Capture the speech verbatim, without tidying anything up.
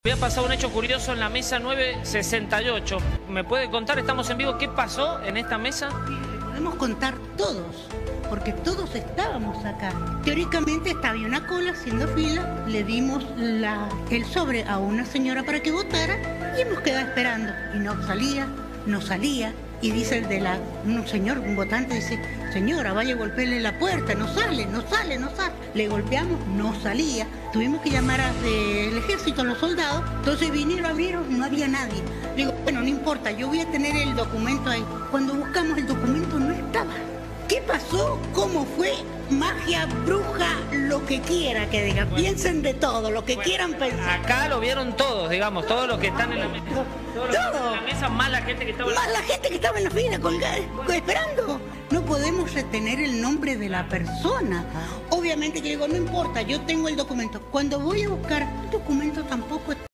Había pasado un hecho curioso en la mesa nueve sesenta y ocho. ¿Me puede contar, estamos en vivo, qué pasó en esta mesa? Sí, le podemos contar todos, porque todos estábamos acá. Teóricamente estaba una cola haciendo fila, le dimos la, el sobre a una señora para que votara y hemos quedado esperando. Y no salía, no salía. Y dice el de la, un señor, un votante, dice, señora, vaya a golpearle la puerta, no sale, no sale, no sale. Le golpeamos, no salía. Tuvimos que llamar al ejército, a los soldados. Entonces vinieron, abrieron, no había nadie. Digo, bueno, no importa, yo voy a tener el documento ahí. Cuando buscamos el documento no estaba. ¿Qué pasó? ¿Cómo fue? Magia, bruja, lo que quiera que digan. Bueno, piensen de todo, lo que bueno, quieran pensar. Acá lo vieron todos, digamos, todos los que están en la mesa. Todos los que están en la mesa, más la gente que estaba en la... Más la gente que estaba en la fila, colgada, bueno, esperando. No podemos retener el nombre de la persona. Obviamente que digo, no importa, yo tengo el documento. Cuando voy a buscar, el documento tampoco está.